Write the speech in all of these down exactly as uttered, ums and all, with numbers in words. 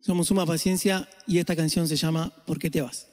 Somos Suma Paciencia y esta canción se llama ¿Por qué te vas?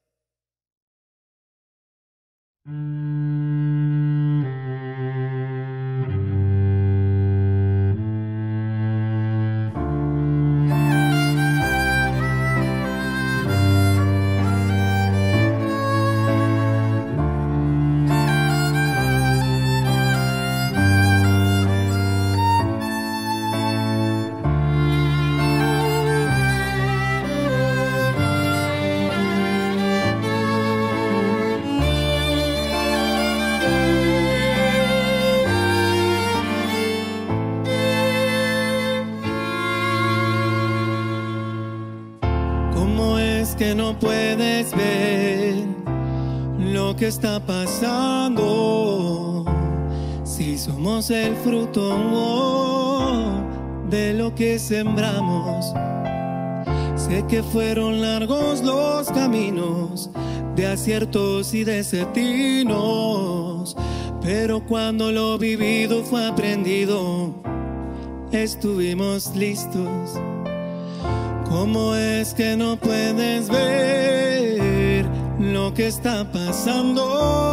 ¿Cómo es que no puedes ver lo que está pasando? Si somos el fruto oh, de lo que sembramos. Sé que fueron largos los caminos de aciertos y destinos, pero cuando lo vivido fue aprendido, estuvimos listos. ¿Cómo es que no puedes ver lo que está pasando?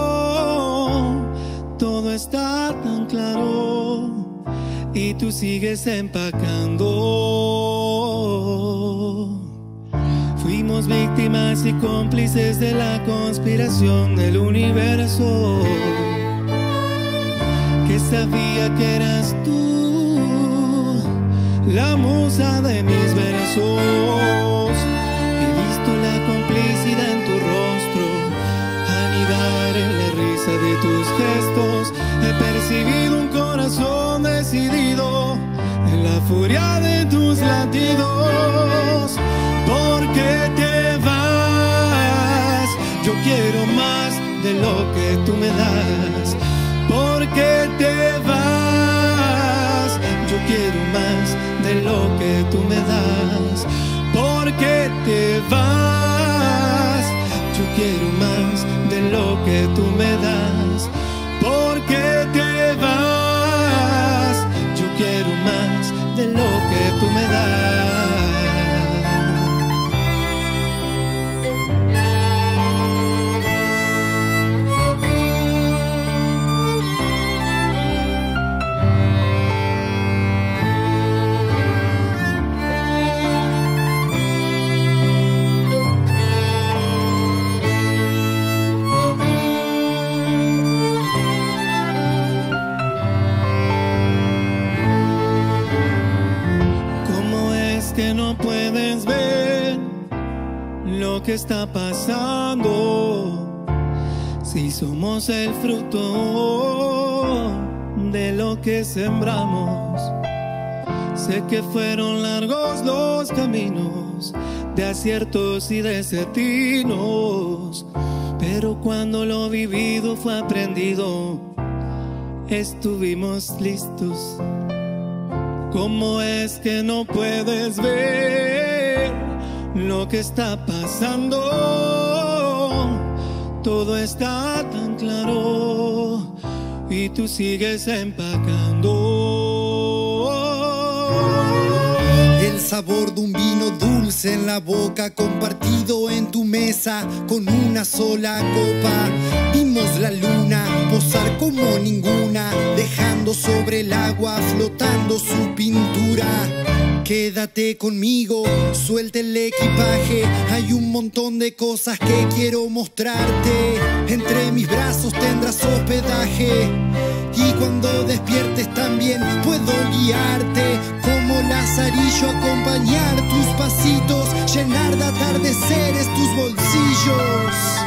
Todo está tan claro y tú sigues empacando. Fuimos víctimas y cómplices de la conspiración del universo, que sabía que eras tú la musa de mis versos. He visto la complicidad en tu rostro, anidar en la risa de tus gestos. He percibido un corazón decidido en la furia de tus latidos. ¿Por qué te vas? Yo quiero más de lo que tú me das. ¿Por qué te vas? Yo quiero más de lo que tú me das. ¿Por qué te vas? Yo quiero más de lo que tú me das. ¿Por qué te vas? Yo quiero más de lo que tú me das. Que no puedes ver lo que está pasando. Si somos el fruto de lo que sembramos. Sé que fueron largos los caminos de aciertos y destinos, pero cuando lo vivido fue aprendido, estuvimos listos. ¿Cómo es que no puedes ver lo que está pasando? Todo está tan claro y tú sigues empacando. El sabor de un vino dulce en la boca, compartido en tu mesa con una sola copa. Vimos la luna posar como ninguna, dejando sobre el agua flotando su pintura. Quédate conmigo, suelta el equipaje, hay un montón de cosas que quiero mostrarte. Entre mis brazos tendrás hospedaje y cuando despiertes también puedo guiarte. Como lazarillo acompañar tus pasitos, llenar de atardeceres tus bolsillos.